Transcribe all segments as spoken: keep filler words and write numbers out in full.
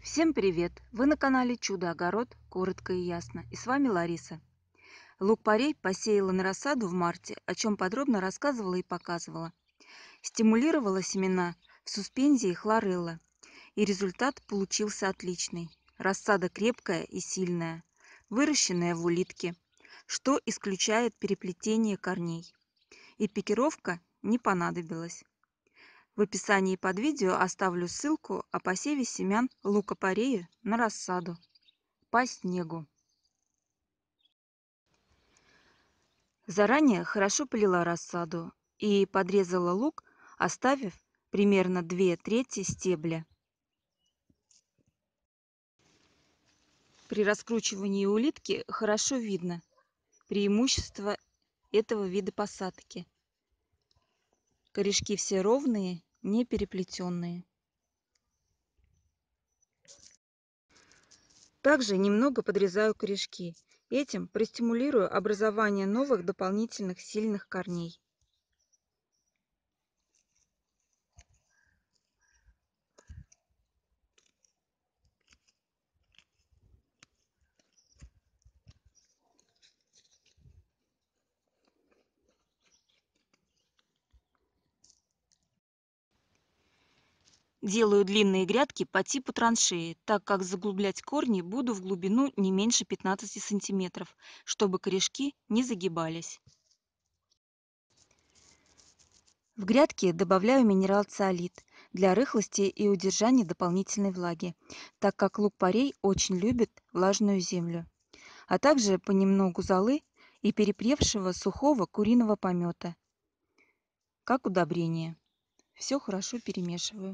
Всем привет! Вы на канале Чудо-огород, коротко и ясно. И с вами Лариса. Лук-порей посеяла на рассаду в марте, о чем подробно рассказывала и показывала. Стимулировала семена в суспензии хлорелла. И результат получился отличный. Рассада крепкая и сильная, выращенная в улитке, что исключает переплетение корней. И пикировка не понадобилась. В описании под видео оставлю ссылку о посеве семян лука-порея на рассаду по снегу. Заранее хорошо полила рассаду и подрезала лук, оставив примерно две трети стебля. При раскручивании улитки хорошо видно преимущество этого вида посадки. Корешки все ровные, не переплетенные. Также немного подрезаю корешки. Этим простимулирую образование новых дополнительных сильных корней. Делаю длинные грядки по типу траншеи, так как заглублять корни буду в глубину не меньше пятнадцати сантиметров, чтобы корешки не загибались. В грядке добавляю минерал циолит для рыхлости и удержания дополнительной влаги, так как лук-порей очень любит влажную землю, а также понемногу золы и перепревшего сухого куриного помета, как удобрение. Все хорошо перемешиваю.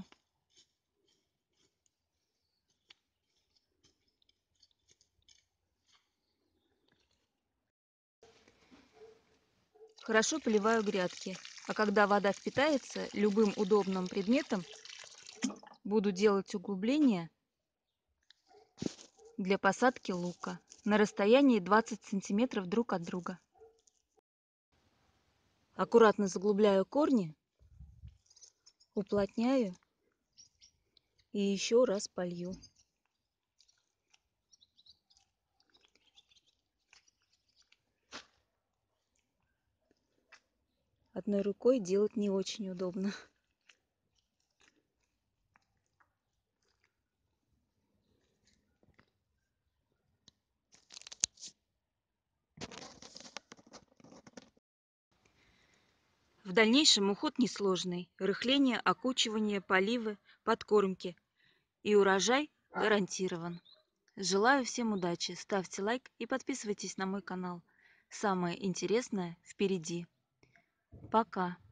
Хорошо поливаю грядки, а когда вода впитается, любым удобным предметом буду делать углубление для посадки лука на расстоянии двадцать сантиметров друг от друга. Аккуратно заглубляю корни, уплотняю и еще раз полью. Одной рукой делать не очень удобно. В дальнейшем уход несложный. Рыхление, окучивание, поливы, подкормки. И урожай гарантирован. Желаю всем удачи. Ставьте лайк и подписывайтесь на мой канал. Самое интересное впереди. Пока.